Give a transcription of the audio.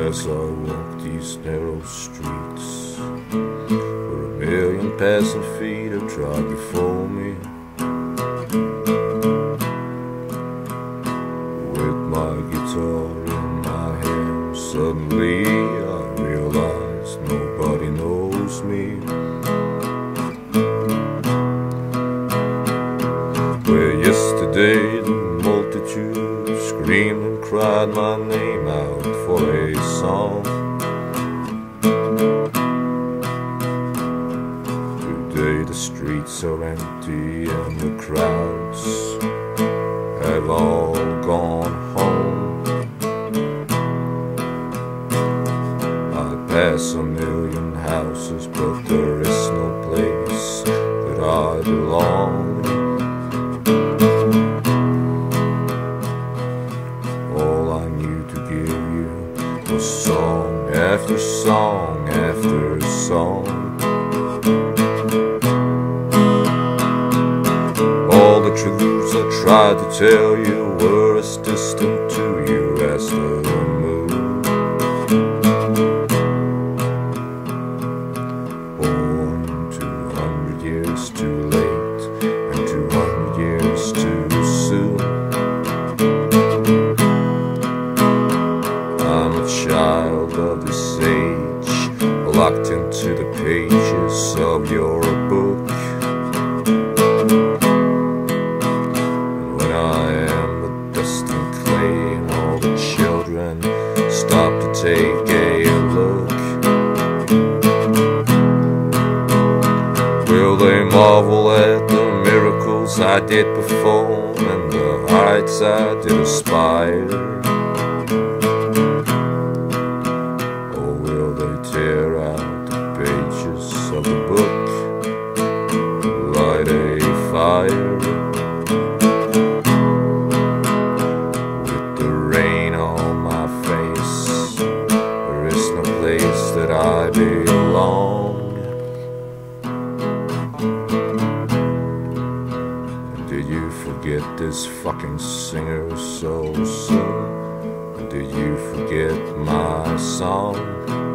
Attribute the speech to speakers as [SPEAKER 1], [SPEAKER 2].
[SPEAKER 1] as I walk these narrow streets, where a million passing feet have trod before me. With my guitar in my hand, suddenly I realize nobody knows me. Where yesterday the multitude screamed and cried my name out for a song, today the streets are empty and the crowds have all gone home. I pass a million houses, but there is no place that I belong. All I knew to give you was song after song after song. All the truths I tried to tell you were as distant to you as the moon. Born 200 years too late and 200 years too soon. I'm a child of this age, locked into the pages of your book. Stop to take a look. Will they marvel at the miracles I did perform and the heights I did aspire? Or will they tear out the pages of the book, light a fire? That I belong. Did you forget this fucking singer so soon? Did you forget my song?